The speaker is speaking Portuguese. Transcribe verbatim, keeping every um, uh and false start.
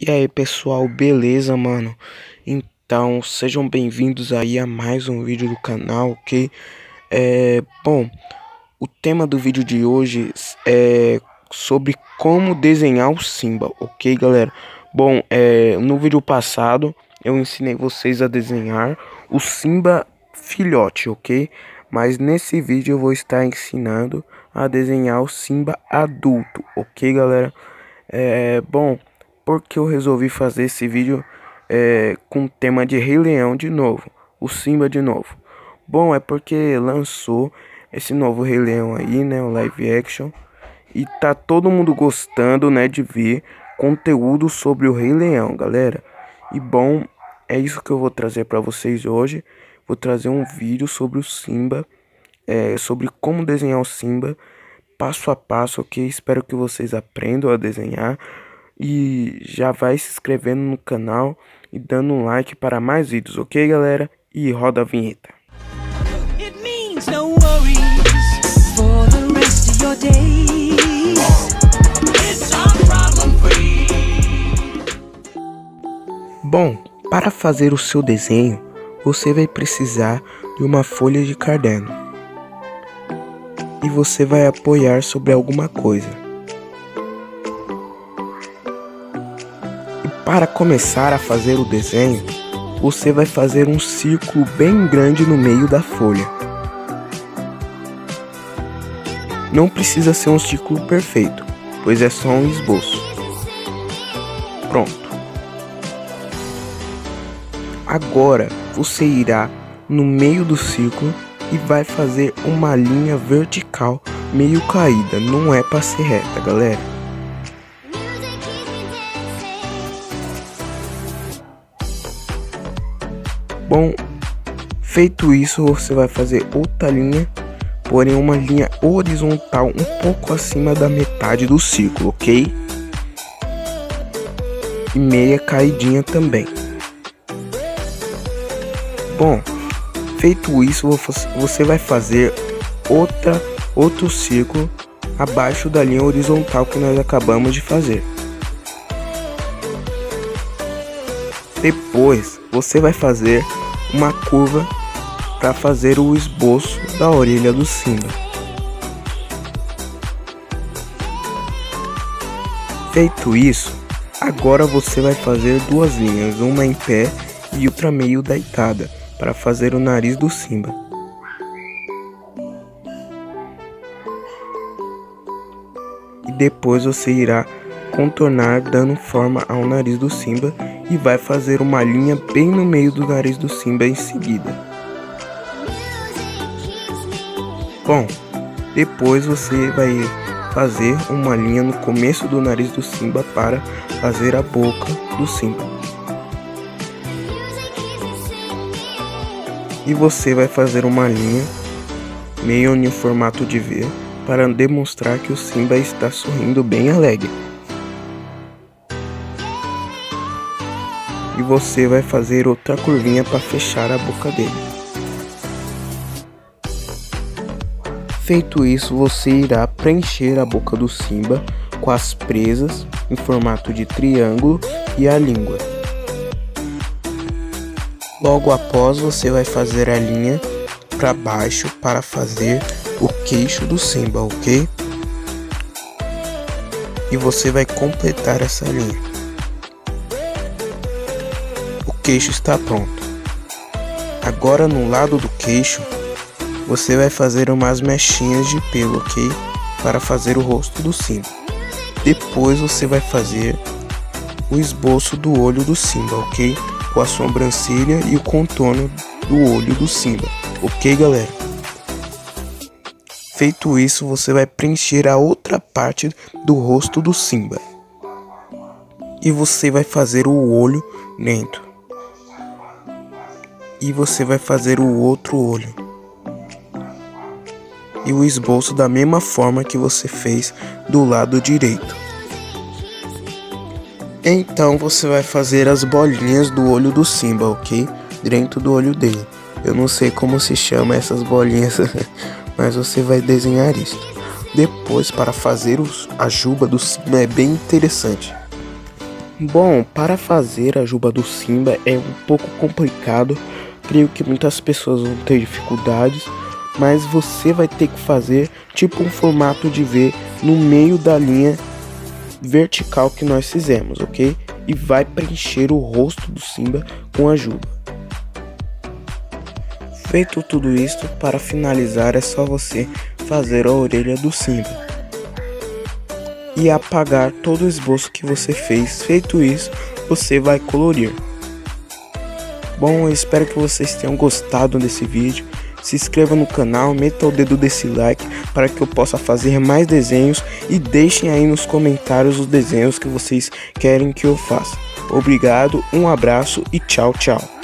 E aí pessoal, beleza, mano? Então sejam bem-vindos aí a mais um vídeo do canal, ok? É, bom, o tema do vídeo de hoje é sobre como desenhar o Simba, ok, galera? Bom, é, no vídeo passado eu ensinei vocês a desenhar o Simba filhote, ok? Mas nesse vídeo eu vou estar ensinando a desenhar o Simba adulto, ok, galera? É, bom, porque eu resolvi fazer esse vídeo é, com o tema de Rei Leão de novo, o Simba de novo. Bom, é porque lançou esse novo Rei Leão aí, né, o live action, e tá todo mundo gostando, né, de ver conteúdo sobre o Rei Leão, galera. E bom, é isso que eu vou trazer para vocês hoje. Vou trazer um vídeo sobre o Simba, é, sobre como desenhar o Simba, passo a passo, ok? Espero que vocês aprendam a desenhar. E já vai se inscrevendo no canal e dando um like para mais vídeos, ok, galera? E roda a vinheta. Bom, para fazer o seu desenho, você vai precisar de uma folha de caderno. E você vai apoiar sobre alguma coisa. Para começar a fazer o desenho, você vai fazer um círculo bem grande no meio da folha. Não precisa ser um círculo perfeito, pois é só um esboço. Pronto. Agora você irá no meio do círculo e vai fazer uma linha vertical meio caída, não é para ser reta, galera. Bom, feito isso, você vai fazer outra linha, porém uma linha horizontal um pouco acima da metade do círculo, ok? E meia caidinha também. Bom, feito isso, você vai fazer outra, outro círculo abaixo da linha horizontal que nós acabamos de fazer. Depois, você vai fazer uma curva para fazer o esboço da orelha do Simba. Feito isso, agora você vai fazer duas linhas, uma em pé e outra meio deitada, para fazer o nariz do Simba. E depois você irá contornar dando forma ao nariz do Simba e vai fazer uma linha bem no meio do nariz do Simba em seguida. Bom, depois você vai fazer uma linha no começo do nariz do Simba para fazer a boca do Simba. E você vai fazer uma linha meio em formato de V para demonstrar que o Simba está sorrindo bem alegre. E você vai fazer outra curvinha para fechar a boca dele. Feito isso, você irá preencher a boca do Simba com as presas em formato de triângulo e a língua. Logo após, você vai fazer a linha para baixo para fazer o queixo do Simba, ok? E você vai completar essa linha. O queixo está pronto. Agora no lado do queixo, você vai fazer umas mechinhas de pelo, ok? Para fazer o rosto do Simba. Depois você vai fazer o esboço do olho do Simba, ok? Com a sobrancelha e o contorno do olho do Simba, ok, galera? Feito isso, você vai preencher a outra parte do rosto do Simba. E você vai fazer o olho dentro. E você vai fazer o outro olho. E o esboço da mesma forma que você fez do lado direito. Então você vai fazer as bolinhas do olho do Simba, ok? Dentro do olho dele. Eu não sei como se chama essas bolinhas, mas você vai desenhar isso. Depois, para fazer os, a juba do Simba é bem interessante. Bom, para fazer a juba do Simba é um pouco complicado, creio que muitas pessoas vão ter dificuldades, mas você vai ter que fazer tipo um formato de V no meio da linha vertical que nós fizemos, ok? E vai preencher o rosto do Simba com a juba. Feito tudo isto, para finalizar é só você fazer a orelha do Simba e apagar todo o esboço que você fez. Feito isso, você vai colorir. Bom, eu espero que vocês tenham gostado desse vídeo. Se inscreva no canal, meta o dedo desse like para que eu possa fazer mais desenhos e deixem aí nos comentários os desenhos que vocês querem que eu faça. Obrigado, um abraço e tchau, tchau.